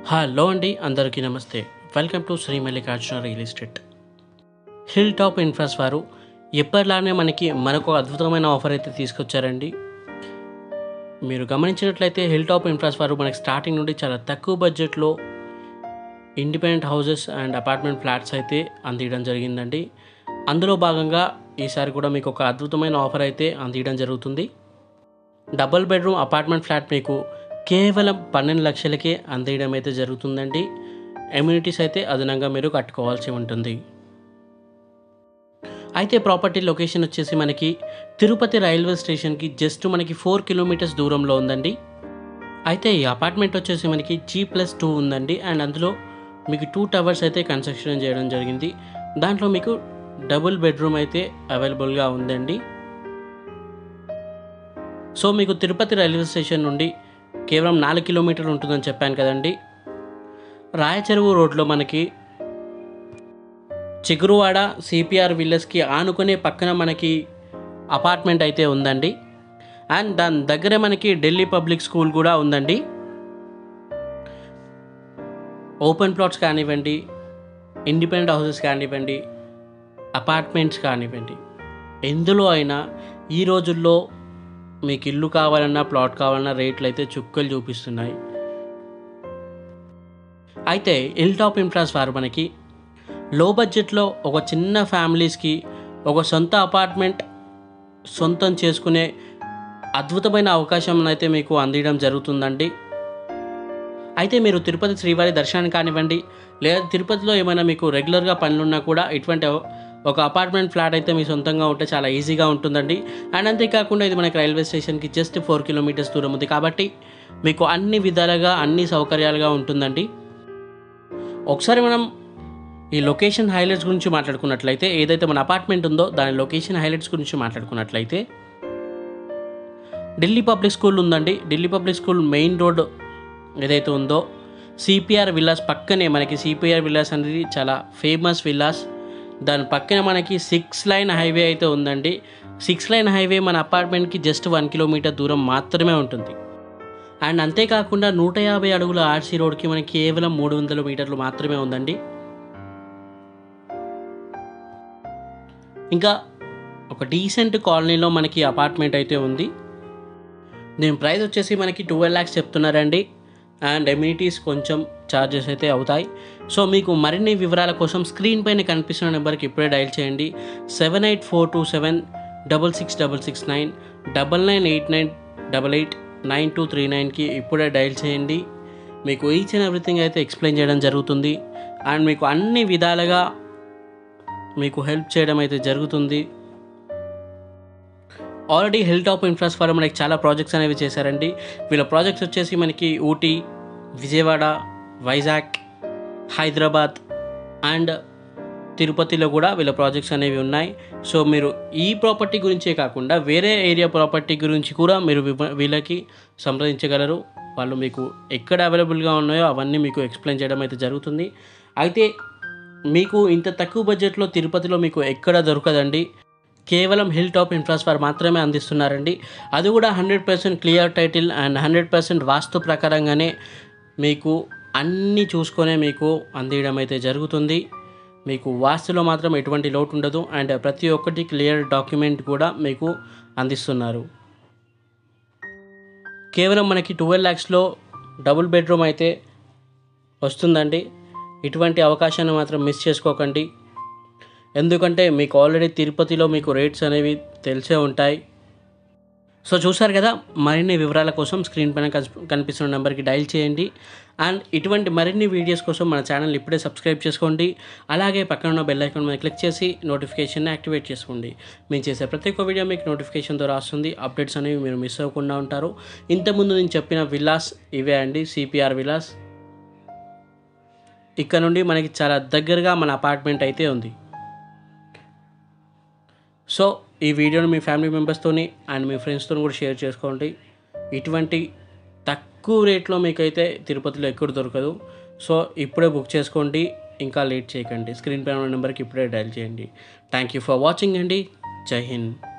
Hello అండి, అందరికీ నమస్తే. Welcome to Shri Mallikarjuna real estate. Hill top infras వారు ఎప్పటిలానే మరొక అద్భుతమైన ఆఫర్ అయితే తీసుకొచ్చారండి. మీరు గమనించినట్లయితే హిల్ టాప్ ఇన్ఫ్రాస్ వారు మనకి స్టార్టింగ్ నుండి చాలా తక్కువ బడ్జెట్లో independent houses and apartment flats అయితే అందించడం జరిగిందండి. అందులో భాగంగా ఈసారి కూడా మీకు ఒక అద్భుతమైన ఆఫర్ అయితే అందించడం జరుగుతుంది. డబుల్ బెడ్రూమ్ అపార్ట్మెంట్ ఫ్లాట్ మీకు కేవలం 12 లక్షలకే అందించడం అయితే జరుగుతుందండి. ఎమ్యూనిటీస్ అయితే అదనంగా మీరు కట్టుకోవాల్సి ఉంటుంది. అయితే ప్రాపర్టీ లొకేషన్ వచ్చేసి మనకి తిరుపతి రైల్వే స్టేషన్కి జస్ట్ మనకి 4 కిలోమీటర్స్ దూరంలో ఉందండి. అయితే ఈ అపార్ట్మెంట్ వచ్చేసి మనకి G+2 ఉందండి. అండ్ అందులో మీకు 2 టవర్స్ అయితే కన్స్ట్రక్షన్ చేయడం జరిగింది. దాంట్లో మీకు డబుల్ బెడ్రూమ్ అయితే అవైలబుల్గా ఉందండి. సో మీకు తిరుపతి రైల్వే స్టేషన్ నుండి కేవలం 4 కిలోమీటర్లు ఉంటుందని చెప్పాను కదండి. రాయచెరువు రోడ్లో మనకి చిగురువాడ సిపిఆర్ విల్లేజ్కి ఆనుకునే పక్కన మనకి అపార్ట్మెంట్ అయితే ఉందండి. అండ్ దాని దగ్గరే మనకి ఢిల్లీ పబ్లిక్ స్కూల్ కూడా ఉందండి. ఓపెన్ ప్లాట్స్ కానివ్వండి, ఇండిపెండెంట్ హౌసెస్ కానివ్వండి, అపార్ట్మెంట్స్ కానివ్వండి, ఎందులో అయినా ఈ రోజుల్లో మీకు ఇల్లు కావాలన్నా ప్లాట్ కావాలన్నా రేట్లు అయితే చుక్కలు చూపిస్తున్నాయి. అయితే హిల్ టాప్ ఇన్ఫ్రాస్ వారు మనకి లో బడ్జెట్లో ఒక చిన్న ఫ్యామిలీస్కి ఒక సొంత అపార్ట్మెంట్ సొంతం చేసుకునే అద్భుతమైన అవకాశం అయితే మీకు అందించడం జరుగుతుందండి. అయితే మీరు తిరుపతి శ్రీవారి దర్శనానికి కానివ్వండి, లేదా తిరుపతిలో ఏమైనా మీకు రెగ్యులర్గా పనులున్నా కూడా ఇటువంటి ఒక అపార్ట్మెంట్ ఫ్లాట్ అయితే మీ సొంతంగా ఉంటే చాలా ఈజీగా ఉంటుందండి. అండ్ అంతేకాకుండా ఇది మనకి రైల్వే స్టేషన్కి జస్ట్ 4 కిలోమీటర్స్ దూరం ఉంది కాబట్టి మీకు అన్ని విధాలుగా అన్ని సౌకర్యాలుగా ఉంటుందండి. ఒకసారి మనం ఈ లొకేషన్ హైలైట్స్ గురించి మాట్లాడుకున్నట్లయితే, ఏదైతే మన అపార్ట్మెంట్ ఉందో దాని లొకేషన్ హైలైట్స్ గురించి మాట్లాడుకున్నట్లయితే, ఢిల్లీ పబ్లిక్ స్కూల్ ఉందండి. Delhi public school main road ఏదైతే ఉందో సిపిఆర్ విల్లాస్ పక్కనే మనకి సిపిఆర్ విల్లాస్ అనేది చాలా ఫేమస్ విల్లాస్. దాని పక్కన మనకి 6 లైన్ హైవే అయితే ఉందండి. 6 లైన్ హైవే మన అపార్ట్మెంట్కి జస్ట్ 1 కిలోమీటర్ దూరం మాత్రమే ఉంటుంది. అండ్ అంతేకాకుండా 150 అడుగుల ఆర్సీ రోడ్కి మనకి కేవలం 300 మీటర్లు మాత్రమే ఉందండి. ఇంకా ఒక డీసెంట్ కాలనీలో మనకి అపార్ట్మెంట్ అయితే ఉంది. దీని ప్రైస్ వచ్చేసి మనకి 12 lakhs చెప్తున్నారండి. అండ్ ఎమ్యూనిటీస్ కొంచెం ఛార్జెస్ అయితే అవుతాయి. సో మీకు మరిన్ని వివరాల కోసం స్క్రీన్ పైన కనిపిస్తున్న నెంబర్కి ఇప్పుడే డైల్ చేయండి. 7842766669 9989889239కి ఇప్పుడే డైల్ చేయండి. మీకు ఈచ్ అండ్ ఎవ్రీథింగ్ అయితే ఎక్స్ప్లెయిన్ చేయడం జరుగుతుంది. అండ్ మీకు అన్ని విధాలుగా మీకు హెల్ప్ చేయడం అయితే జరుగుతుంది. ఆల్రెడీ హిల్ టాప్ ఇన్ఫ్రాస్ వారు మనకి చాలా ప్రాజెక్ట్స్ అనేవి చేశారండి. వీళ్ళ ప్రాజెక్ట్స్ వచ్చేసి మనకి ఊటీ, విజయవాడ, వైజాగ్, హైదరాబాద్ అండ్ తిరుపతిలో కూడా వీళ్ళ ప్రాజెక్ట్స్ అనేవి ఉన్నాయి. సో మీరు ఈ ప్రాపర్టీ గురించే కాకుండా వేరే ఏరియా ప్రాపర్టీ గురించి కూడా మీరు వీళ్ళకి సంప్రదించగలరు. వాళ్ళు మీకు ఎక్కడ అవైలబుల్గా ఉన్నాయో అవన్నీ మీకు ఎక్స్ప్లెయిన్ చేయడం అయితే జరుగుతుంది. అయితే మీకు ఇంత తక్కువ బడ్జెట్లో తిరుపతిలో మీకు ఎక్కడ దొరకదండి. కేవలం హిల్ టాప్ ఇన్ఫ్రాస్ వారు మాత్రమే అందిస్తున్నారండి. అది కూడా 100% క్లియర్ టైటిల్ అండ్ 100% వాస్తు ప్రకారంగానే మీకు అన్నీ చూసుకొనే మీకు అందించడం అయితే జరుగుతుంది. మీకు వాస్తులో మాత్రం ఎటువంటి లోటు ఉండదు. అండ్ ప్రతి ఒక్కటి క్లియర్ డాక్యుమెంట్ కూడా మీకు అందిస్తున్నారు. కేవలం మనకి 12 lakhsలో డబుల్ బెడ్రూమ్ అయితే వస్తుందండి. ఇటువంటి అవకాశాన్ని మాత్రం మిస్ చేసుకోకండి. ఎందుకంటే మీకు ఆల్రెడీ తిరుపతిలో మీకు రేట్స్ అనేవి తెలిసే ఉంటాయి. సో చూసారు కదా, మరిన్ని వివరాల కోసం స్క్రీన్ పైన కనిపిస్తున్న నెంబర్కి డైల్ చేయండి. అండ్ ఇటువంటి మరిన్ని వీడియోస్ కోసం మన ఛానల్ ఇప్పుడే సబ్స్క్రైబ్ చేసుకోండి. అలాగే పక్కన ఉన్న బెల్ ఐకాన్ మీద క్లిక్ చేసి నోటిఫికేషన్ని యాక్టివేట్ చేసుకోండి. మేము చేసే ప్రతి ఒక్క వీడియో మీకు నోటిఫికేషన్ ద్వారా వస్తుంది. అప్డేట్స్ అనేవి మీరు మిస్ అవ్వకుండా ఉంటారు. ఇంతకుముందు నేను చెప్పిన విల్లాస్ ఇవే అండి, సిపిఆర్ విల్లాస్. ఇక్కడ నుండి మనకి చాలా దగ్గరగా మన అపార్ట్మెంట్ అయితే ఉంది. సో ఈ వీడియోని మీ ఫ్యామిలీ మెంబర్స్తోని అండ్ మీ ఫ్రెండ్స్తో కూడా షేర్ చేసుకోండి. ఇటువంటి తక్కువ రేట్లో మీకైతే తిరుపతిలో ఎక్కడ దొరకదు. సో ఇప్పుడే బుక్ చేసుకోండి, ఇంకా లేట్ చేయకండి. స్క్రీన్ పైన ఉన్న నెంబర్కి ఇప్పుడే డైల్ చేయండి. థ్యాంక్ యూ ఫర్ వాచింగ్ అండి. జై హింద్.